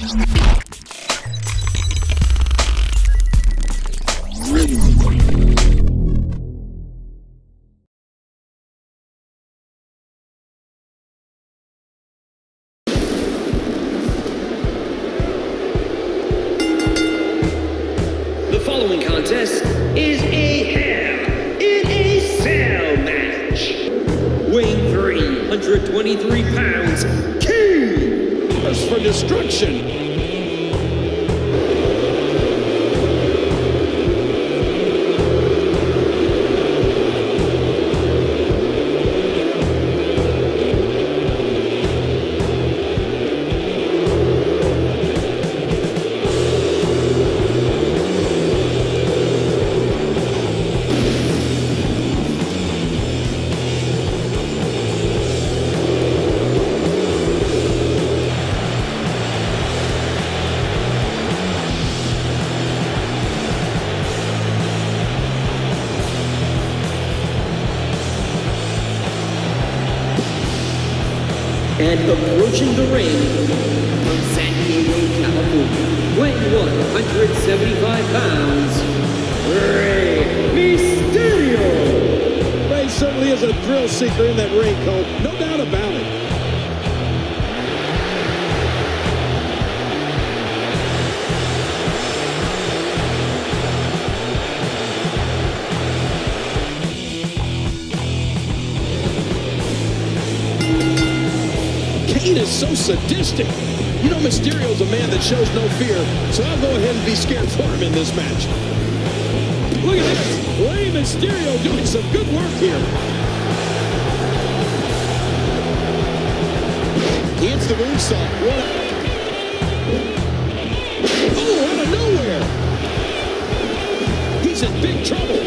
The following contest is a HellInaCell match. Weighing 323 pounds, Kane! First for destruction. And approaching the ring from San Diego, California, weighing 175 pounds, ReyMeysterio! Rey certainly is a thrill seeker in that ring, Cole. No doubt about it. Kane is so sadistic. You know, Mysterio's a man that shows no fear, so I'll go ahead and be scared for him in this match. Look at this. ReyMeysterio doing some good work here. He hits the moonsault. Oh, out of nowhere. He's in big trouble.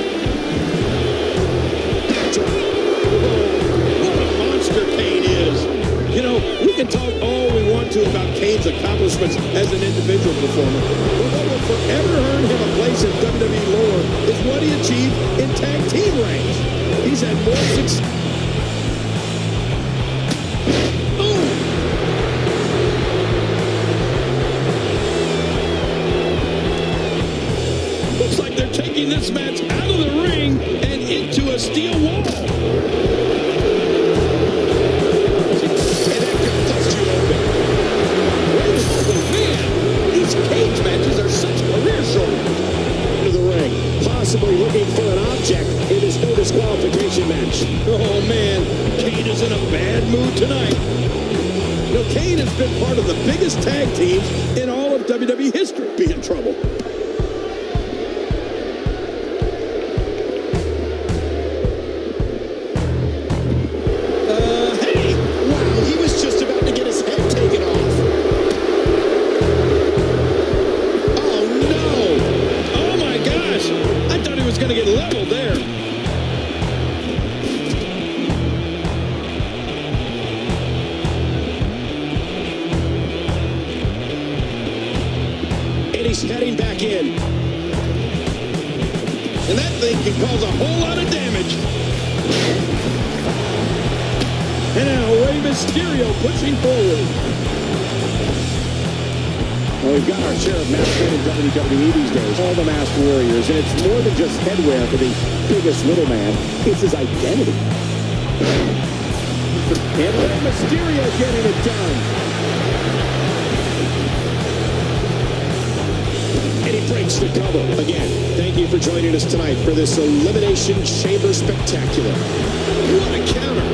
What a monster Kane is. You know, we can talk all we want to about Kane's accomplishments as an individual performer, but what will forever earn him a place in WWE lore is what he achieved in tag team ranks. He's had more success. Looks like they're taking this match out of the ring and into a steel wall. Cage matches are such career short. To the ring, possibly looking for an object in this no disqualification match. Oh man, Kane is in a bad mood tonight. You know, Kane has been part of the biggest tag teams in all of WWE history. Be in trouble. Hey, wow, he was just about to get his head taken off. Going to get leveled there. And he's heading back in. And that thing can cause a whole lot of damage. And now ReyMeysterio pushing forward. Well, we've got our share of masked men in WWE these days, all the masked warriors, and it's more than just headwear for the biggest little man. It's his identity. And ReyMeysterio getting it done. And he breaks the cover. Again, thank you for joining us tonight for this Elimination Chamber Spectacular. What a counter.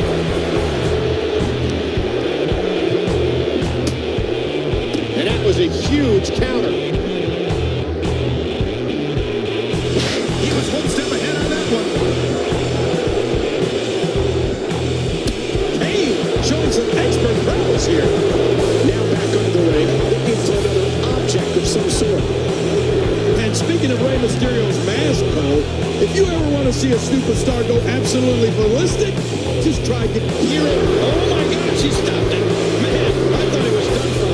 And that was a huge counter. He was one step ahead on that one. Kane showing some expert prowess here. Now back under the ring, looking for another object of some sort. And speaking of ReyMysterio's mask, Cole, if you ever want to see a superstar go absolutely ballistic, just try to hear it. Oh my gosh, he stopped it. Man, I thought he was done for.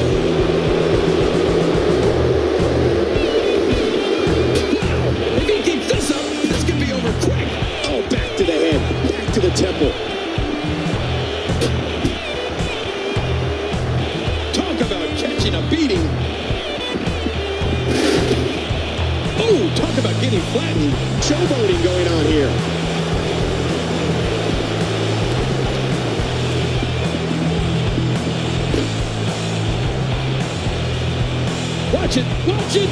To the temple. Talk about catching a beating. Talk about getting flattened. Showboating going on here. Watch it. Watch it.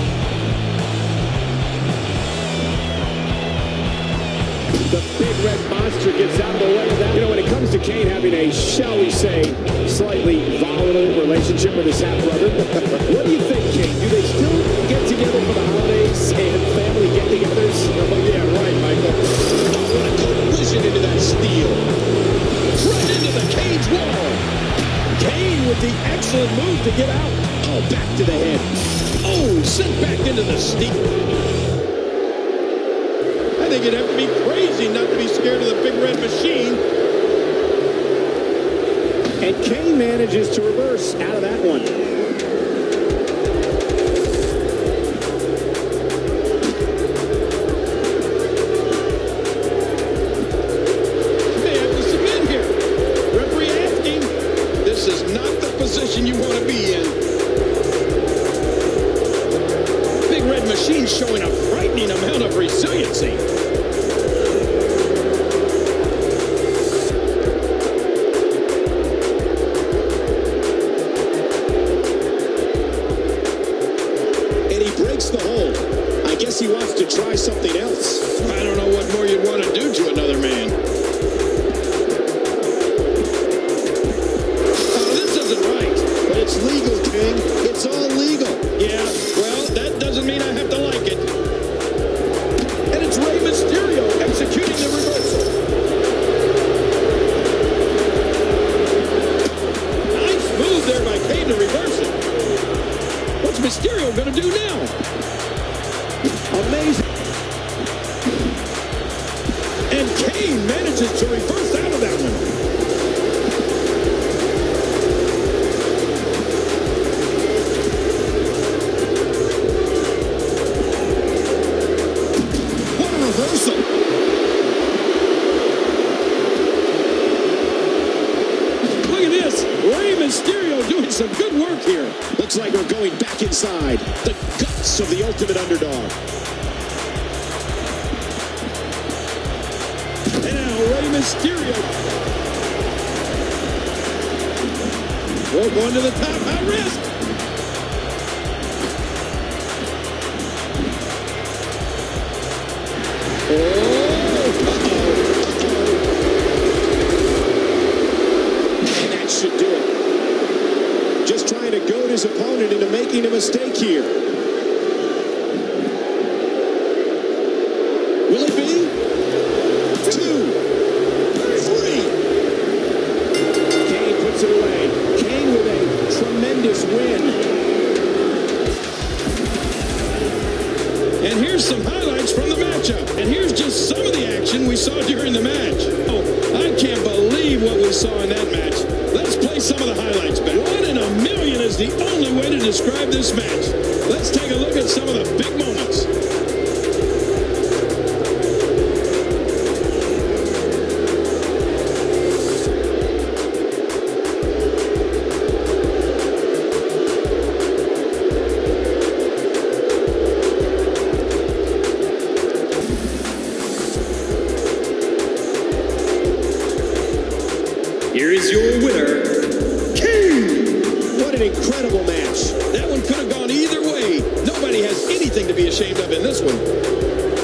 The big red monster gets out of the way of that. You know, when it comes to Kane having a, shall we say, slightly volatile relationship with his half-brother, what do you think, Kane? Do they still get together for the holidays and family get-togethers? Oh, yeah, right, Michael. Oh, what a collision into that steel. Right into the cage wall. Kane with the excellent move to get out. Oh, back to the head. Oh, sent back into the steel. I think you'd have to be crazy not to be scared of the big red machine. And Kane manages to reverse out of that one. They have to submit here. Referee asking, this is not the position you want to be in. Big red machine showing a frightening amount of resiliency. He wants to try something else. I don't know what more you'd want to do to another man. Oh, this isn't right. But it's legal, King. It's all legal. Yeah, well, that doesn't mean I have to like it. And it's ReyMeysterio executing the reversal. Nice move there by Kane to reverse it. What's Mysterio going to do now? Amazing. And Kane manages to reverse out of that one. What a reversal. Look at this. ReyMeysterio doing some good work here. Looks like we're going back inside. The guts of the ultimate underdog. ReyMeysterio. Oh, going to the top, high risk. Oh, and that should do it. Just trying to goad his opponent into making a mistake here. Will it be? 2, 3. Kane puts it away. Kane with a tremendous win. And here's some highlights from the matchup. And here's just some of the action we saw during the match. Oh, I can't believe what we saw in that match. Let's play some of the highlights back. 1 in a million is the only way to describe this match. Let's take a look at some of the big moments. Here is your winner, Kane! What an incredible match. That one could have gone either way. Nobody has anything to be ashamed of in this one.